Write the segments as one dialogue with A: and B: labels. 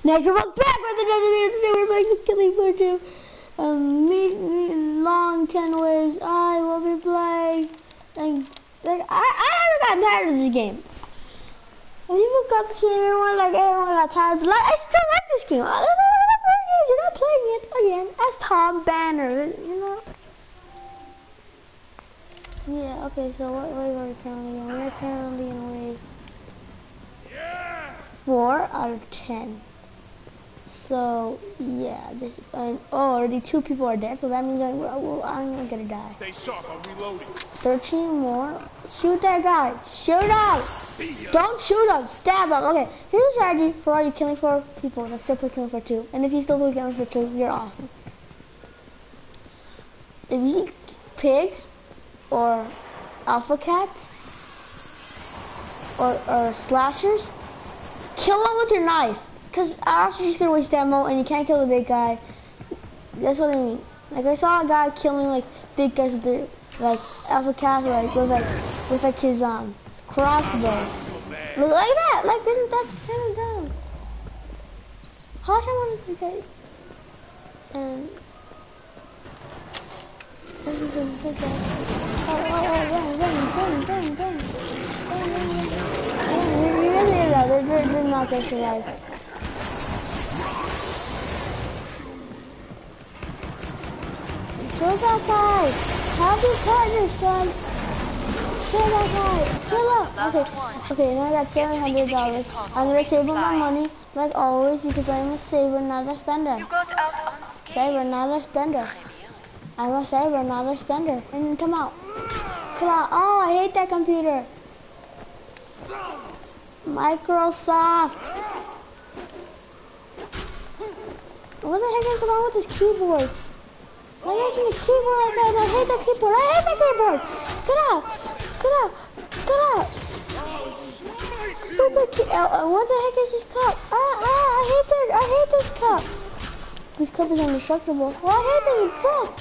A: Next one back with the today we're playing the Killing Floor 2. Me long 10 ways I will be playing. Like I never got tired of this game. When people got this game, everyone got tired, but I still like this game. I don't know what you're not playing it again. As Tom Banner, you know. Yeah, okay, so what wave are we currently in? We're currently in wave 4 out of 10. So, yeah, this, already 2 people are dead, so that means I'm gonna die.
B: Stay sharp, I'm reloading.
A: 13 more. Shoot that guy. Shoot him! Don't shoot him, stab him. Okay, here's a strategy for all you Killing Floor people that still play Killing Floor 2. And if you still play Killing Floor 2, you're awesome. If you see pigs, or alpha cats, or slashers, kill them with your knife. Cause else you're just gonna waste ammo and you can't kill the big guy. That's what I mean. Like I saw a guy killing like big guys with the alpha cats with his crossbow. Look like that. Like that's kind of dumb. How much I want to take? And they're not gonna survive. Kill that guy! Have your partner, son! Kill that guy! Kill him! Okay, now I got $700. I'm gonna save all my money, like always, because I'm a saver, not a spender.
C: You got out unscathed.
A: Saver, not a spender. I'm a saver, not a spender. And come out. Come out. Oh, I hate that computer. Microsoft. What the heck is going on with this keyboard? Why are you using the keyboard like that? I hate the keyboard. I hate the keyboard. Get out. Get out. Get out. Stupid what the heck is this cup? I hate this cup. This cup is indestructible. Well, I hate that it's broke.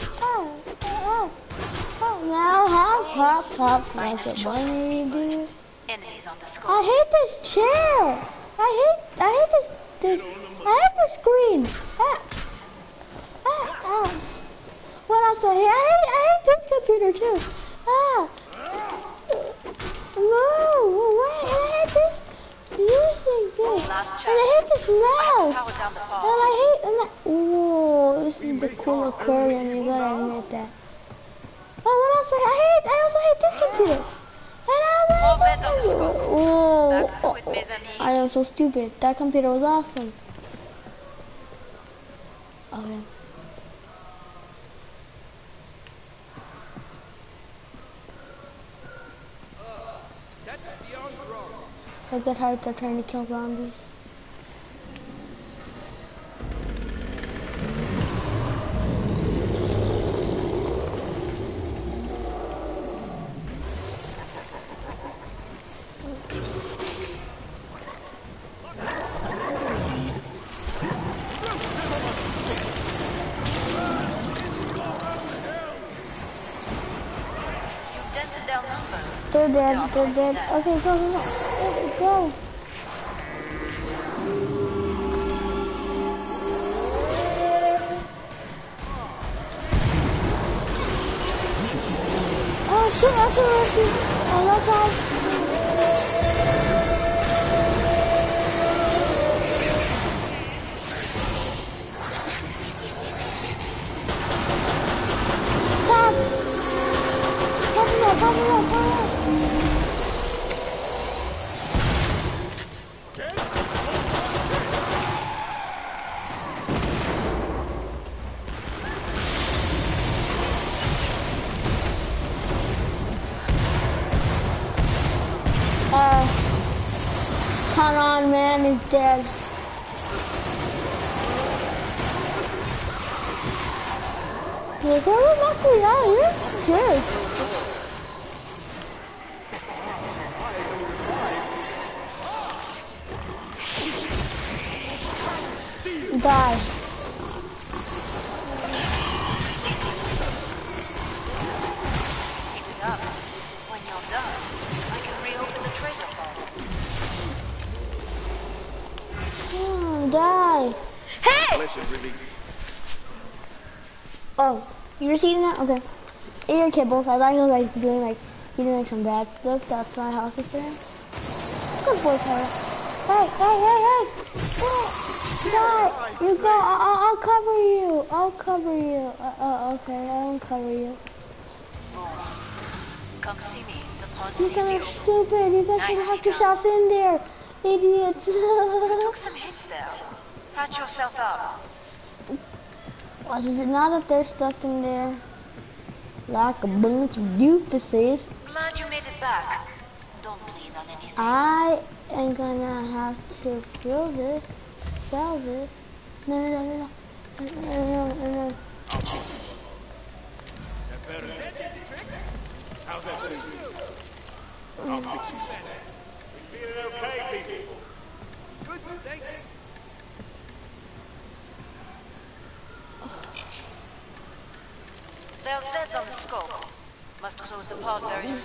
A: Now hop, like it money, dude.
C: Enemies on the scope.
A: I hate this chair. I hate this screen. What else do I hate? I hate this computer too. No, wait, I hate this using this. And I hate this mouse. And I hate, ooh, this is the cool aquarium, you gotta admit that. Oh, what else do I also hate this computer. I am so stupid. That computer was awesome. Okay. I get hyped, they're trying to kill zombies. They're dead. Okay, go. Oh shit, that's a rescue. Oh, that's all. Stop! Pop it up. Come on, man, he's dead. You're gonna knock me out, you're scared. Die.
C: When you're done, I can reopen the trader vault.
A: Die.
B: Blessed relief.
A: Oh, you were eating that? Okay. Eat your kibbles. I thought he was like doing eating like some bad stuff. That's not how it's there. Good boy, Tyler. Hey. Hey. You go. I'll cover you. Okay, I won't cover you.
C: Come see me. The pond
A: You
C: sees
A: guys
C: you.
A: are stupid. You guys
C: Nicely
A: can hack
C: done.
A: yourself in there. Idiots.
C: Took some hits there. Patch yourself up.
A: Is it not that they're stuck in there? Like a bunch of doofuses.
C: Glad you made it back. Don't bleed on anything.
A: I am gonna have to fill this, sell this. No.
B: How's that feel? Feeling okay, people? Good, thanks.
C: There are Zeds on the scope. Must close the pod very soon.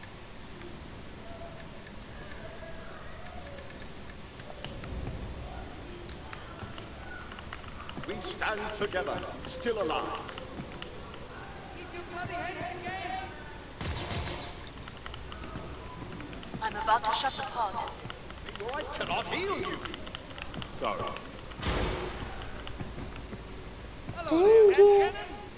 B: We stand together, still alive.
C: I'm about to shut the pod.
B: I cannot heal you. Sorry.
A: Thank you.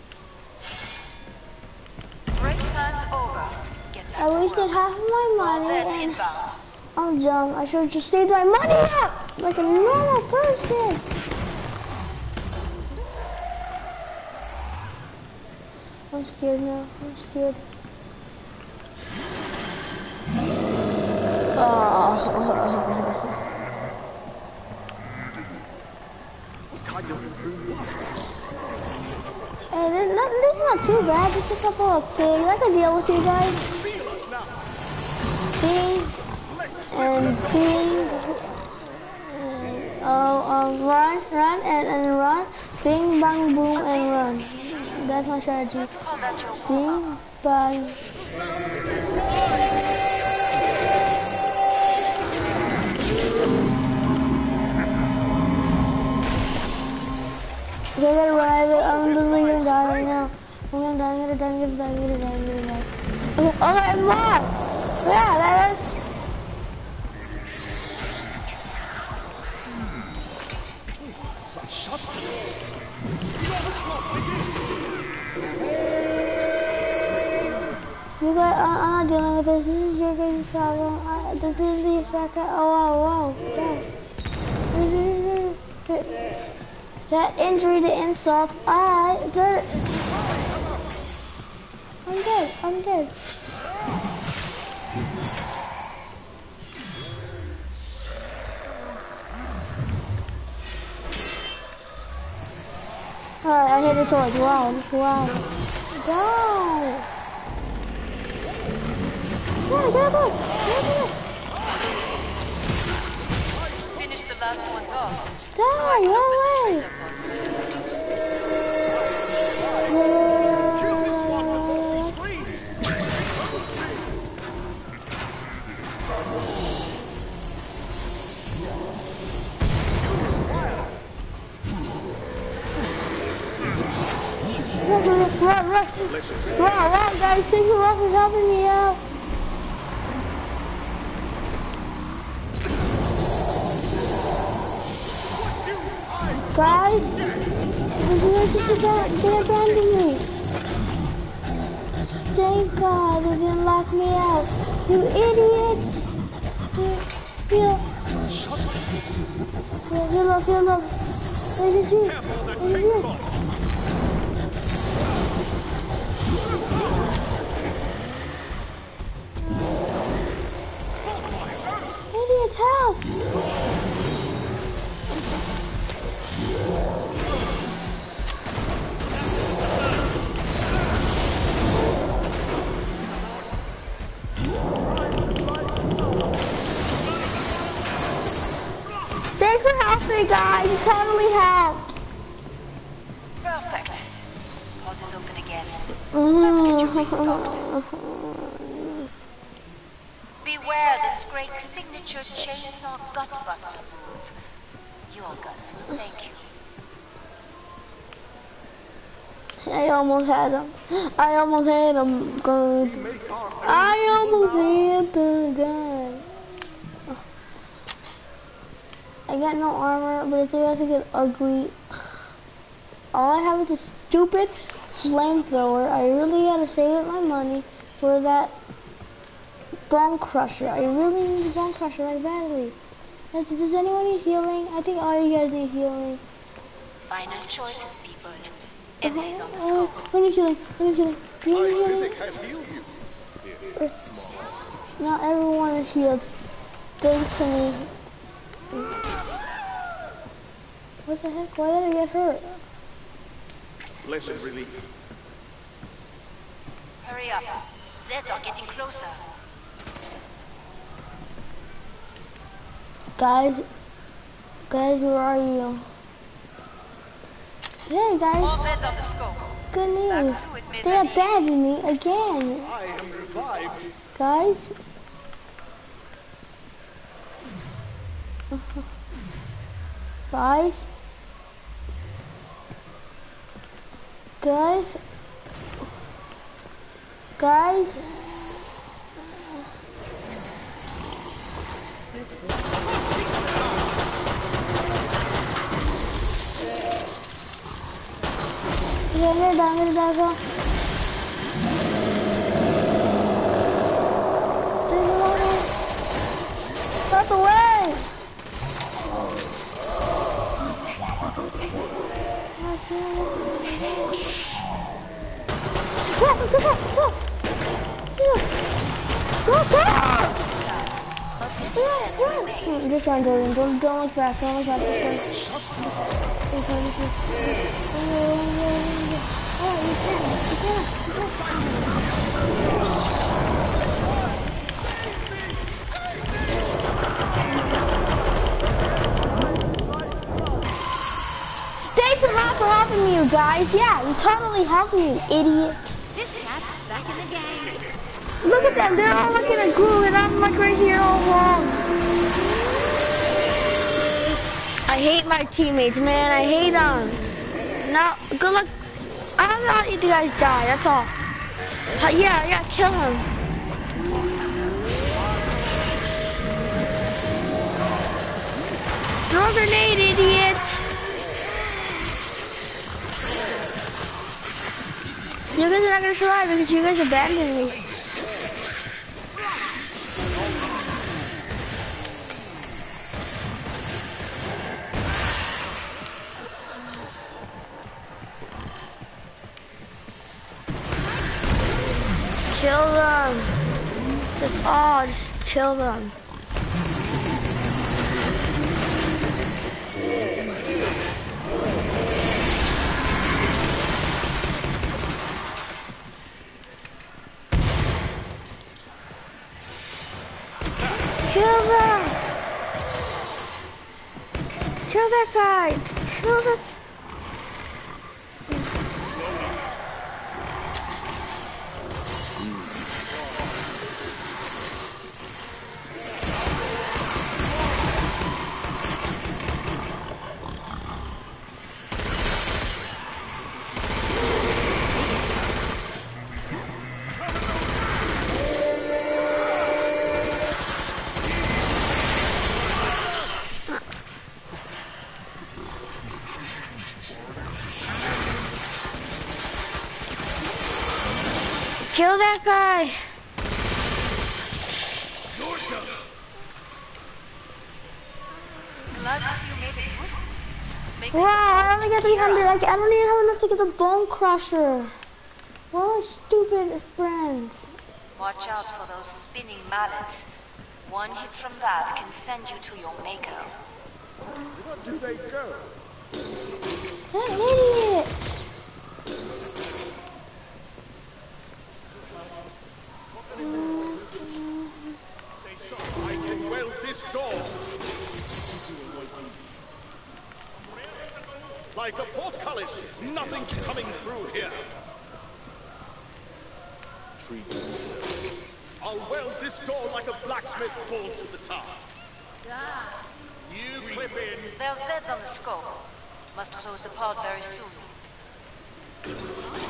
C: Break time's over. Get back
A: I
C: to
A: wasted
C: work.
A: half of my
C: All
A: money
C: Zeds
A: and
C: inbound.
A: I'm dumb. I should have just saved my money up like a normal person. I'm scared now. I'm scared.
B: What kind of room was this?
A: Hey, this is not too bad. Just a couple of pigs. I can deal with you guys.
B: Feel us now.
A: Pig and pig. Run and run. Bing, bang, boom, and run. That's my strategy.
C: Let's call that your warm-up.
A: Bing, bang. Okay, gotta run. I'm literally gonna die right now. I'm gonna die. Okay, more. Yeah, that's.
B: Such sustenance.
A: You guys, I'm not dealing with this. This is your guys' problem. This is the effect. Oh, wow. That injury to insult. I'm dead. Alright, I hit the sword. Wow. Die!
C: Finish the last ones off.
A: Die, no way!
B: Kill this one before she screams.
A: Run, guys, thank you a lot for helping me out. Guys, they abandoned me. Thank God they didn't lock me out. You idiots. Heal up. Where is he? Idiots, help! Thanks for helping, guys. You totally helped.
C: Perfect. Pod is open again. Let's get you restocked. Beware the Scrake's signature chainsaw gutbuster move. Your guts will thank you.
A: I almost had him. I almost had him. Good. I almost had the gun. I got no armor, but it's about to get ugly. All I have is a stupid flamethrower. I really gotta save up my money for that bone crusher. I really need a bone crusher like badly. Does anyone need healing? I think all you guys need healing.
C: Final choices, people. Emily's on the scope.
A: Who needs healing? Who needs healing? You need healing?
B: Physic has healed you.
A: Not everyone is healed. Thanks to me. What the heck? Why did I get hurt?
B: Blessed relief.
C: Hurry up. Zeds are getting closer.
A: Guys, where are you? Hey
C: All
A: guys,
C: Zeds on the scope.
A: good news.
C: Back to it, Miss
A: They
C: Emily.
A: abandoned me again.
B: I am revived.
A: Guys. Guys. Guys. Guys. Yeah, I'm gonna die, bro. Stop the way! Just run, Jordan. Don't look back. Don't look back. Thanks a lot for helping me, you guys. Yeah, you totally helped me, you idiots.
C: This cat's back in the game.
A: Look at them. They're all looking at glue, and I'm like right here all wrong. I hate my teammates, man. I hate them. Now, good luck. I don't know how you guys die. That's all. Yeah, kill him. Throw a grenade, idiot. You guys are not gonna survive because you guys abandoned me. Kill them. That's all. Just kill them. Kill them. Kill that guy. Kill that. Kill that guy!
C: Glad to see you made it good. Make
A: Wow, I only got 300. I don't even have enough to get the bone crusher. What a stupid friend.
C: Watch out for those spinning mallets. One hit from that can send you to your maker.
B: What do they go?
A: That idiot!
B: I can weld this door. Like a portcullis, nothing's coming through here. I'll weld this door like a blacksmith called to the task. You clip in.
C: There's Zeds on the scope. Must close the pod very soon.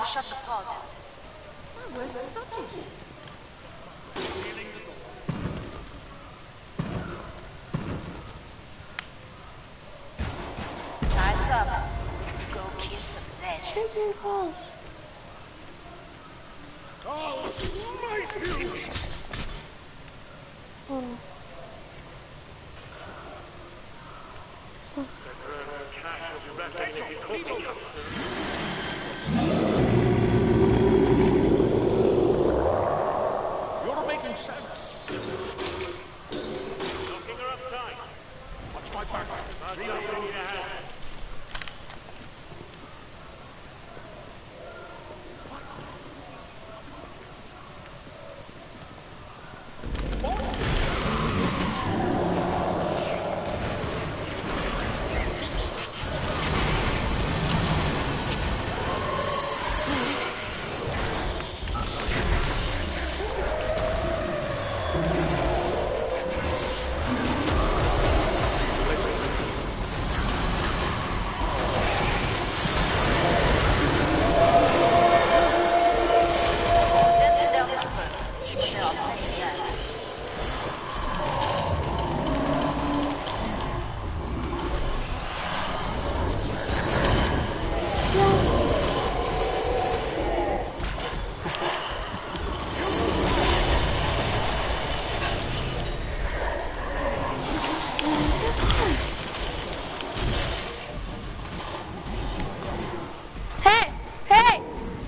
C: to shut the pod.
D: Where's the subject?
C: Time's up. Go kill some Zeds.
A: Chasing calls.
B: I'll smite you!
A: Oh no.
B: You're making sense. Knocking her upside. Watch my back. Reloading your hand.
C: Dented down the troopers, but there are plenty left.
A: Hey! Hey!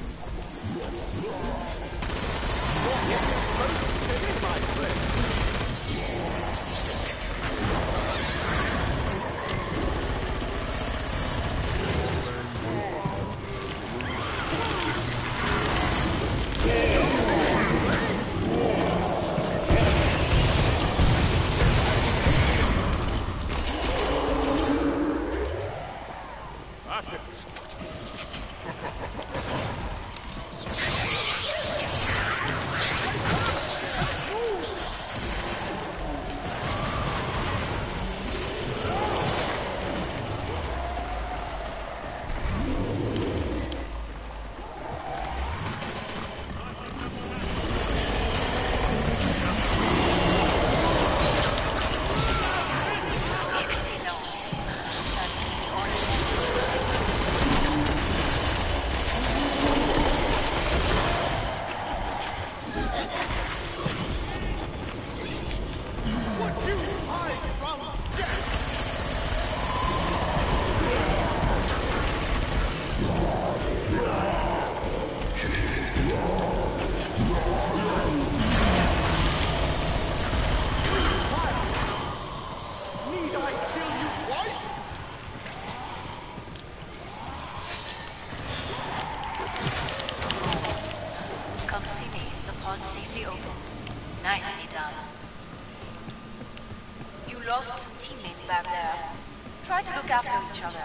C: Excellent. That's the order.
B: Would you hide from death? Need I kill you twice?
C: Come see me. The pod's safely open. Nicely done. You lost some teammates back there. Try to look after each other.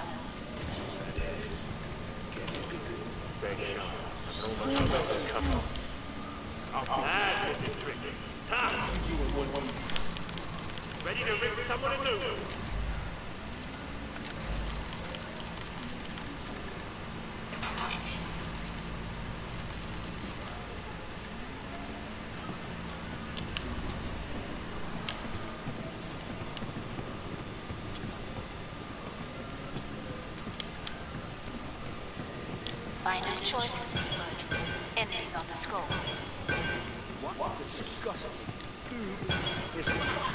B: Ready to rip someone a new?
C: Final choices being made. Enemies on the scope.
B: What disgusting food is that?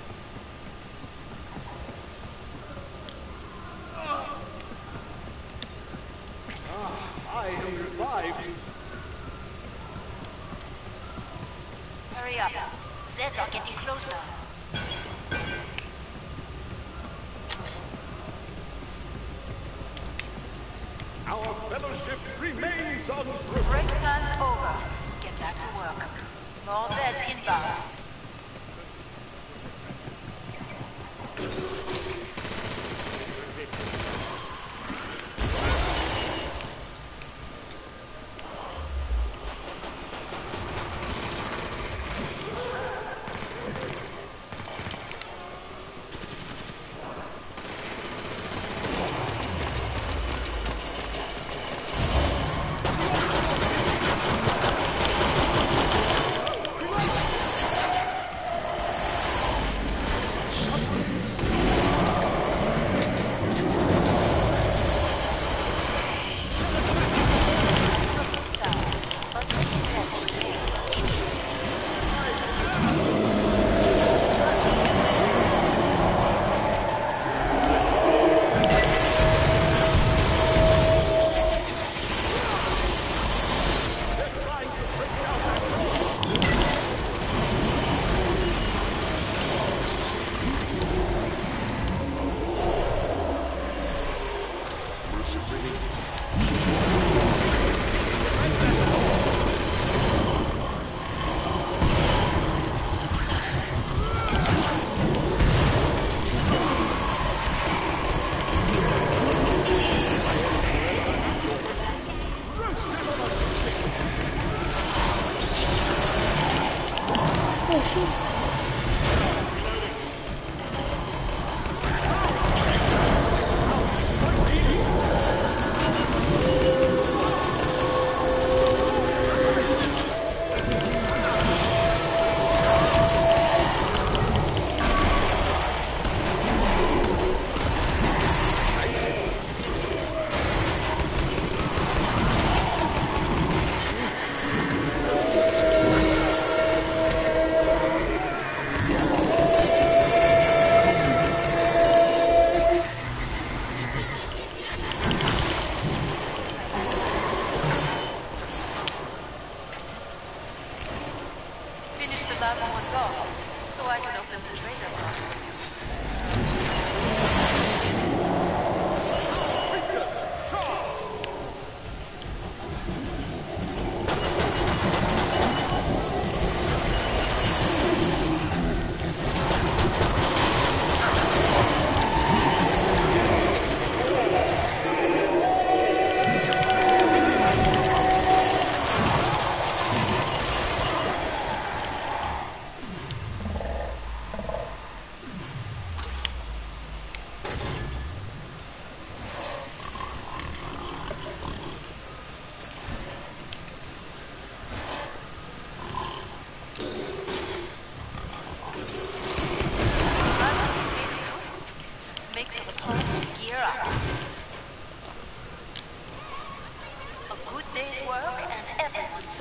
B: I am revived.
C: Hurry up. Zeds are getting closer.
B: Our fellowship remains unbroken.
C: Break time's over. Get back to work. More Zeds inbound.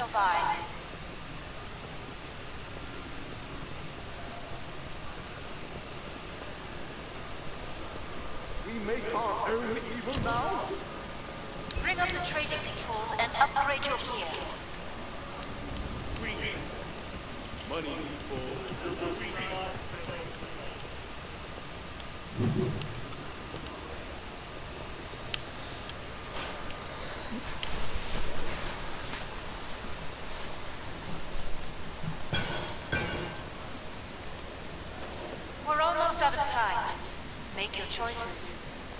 C: survived.
B: We make our own evil now?
C: Bring up the trading controls and upgrade your gear.
B: We money people.
C: We're almost out of time. Make your choices.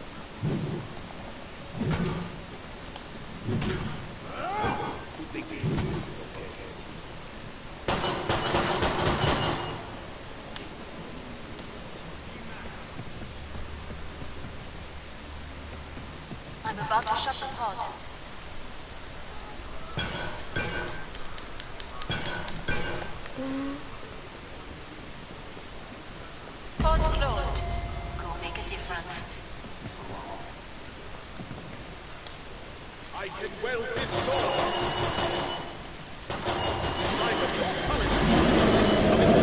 C: I'm about to shut the pod. Pod closed. Go make a difference.
B: I can weld this door. Like a your courage.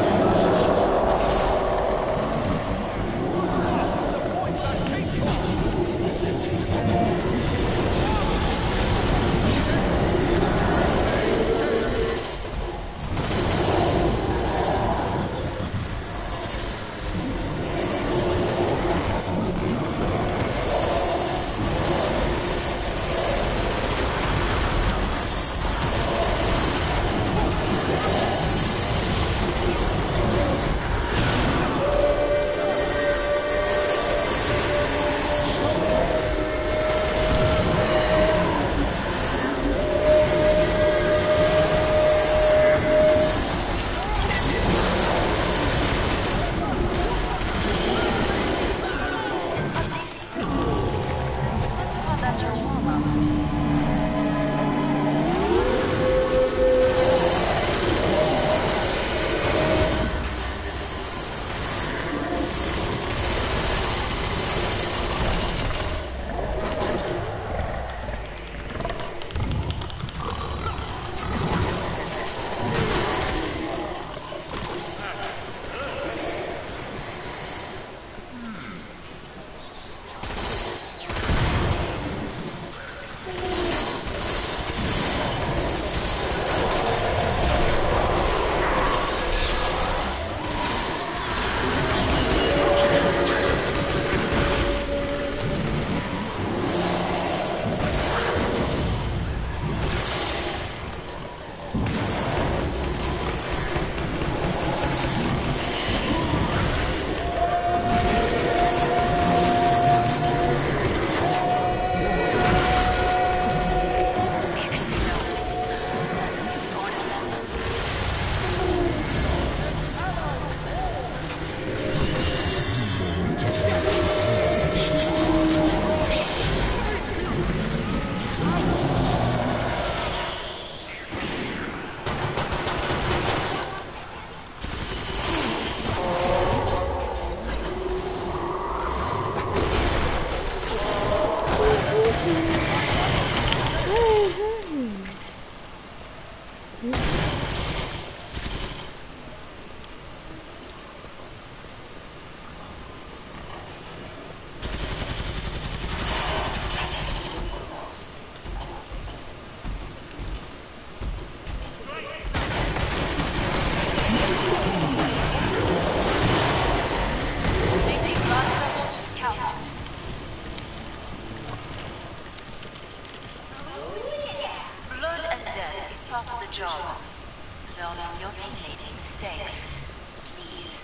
C: job. Learn from your teammates' mistakes. Please.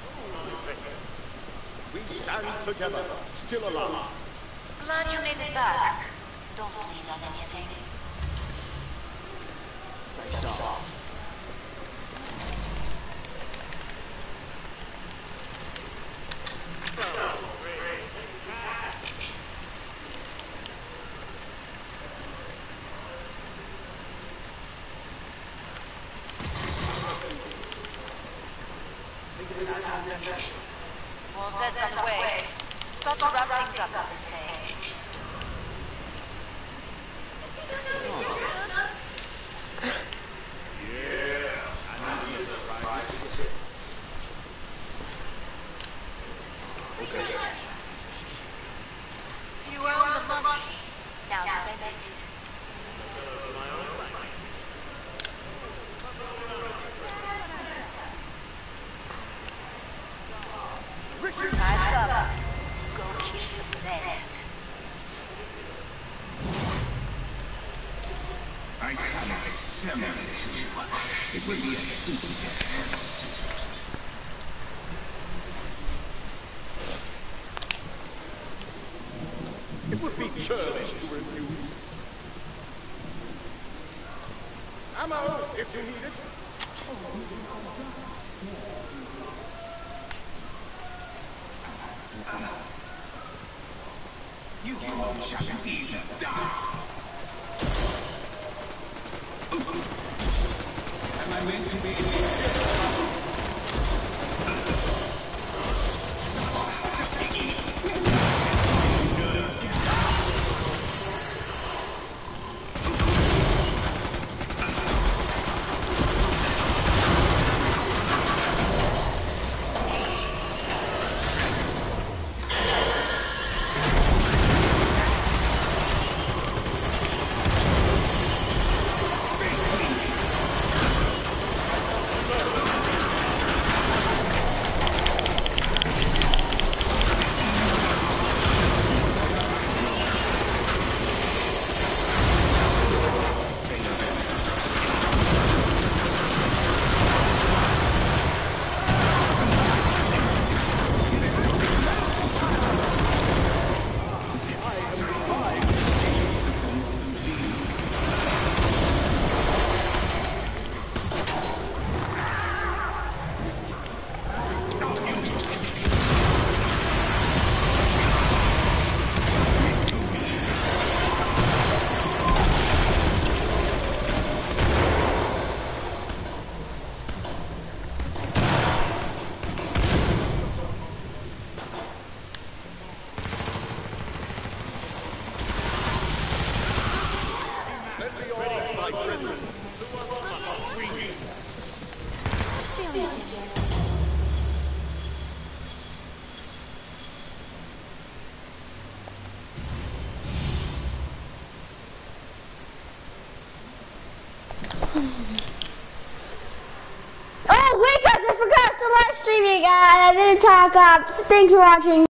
B: We stand together, still alive.
C: Glad you made it back. Don't lean on anything.
B: Nice job.
C: More Zeds on the way. Start to wrap things up, as they say. You earned the money. Now spend it. Time's up. Go kill some Zeds.
E: I shall exterminate you. It will be a simple test.
B: It would be churlish to refuse. Ammo, if you need it.
E: You all shall indeed die. Am I meant to be?
A: Oh wait guys, I forgot to live streaming. I didn't talk up. Thanks for watching.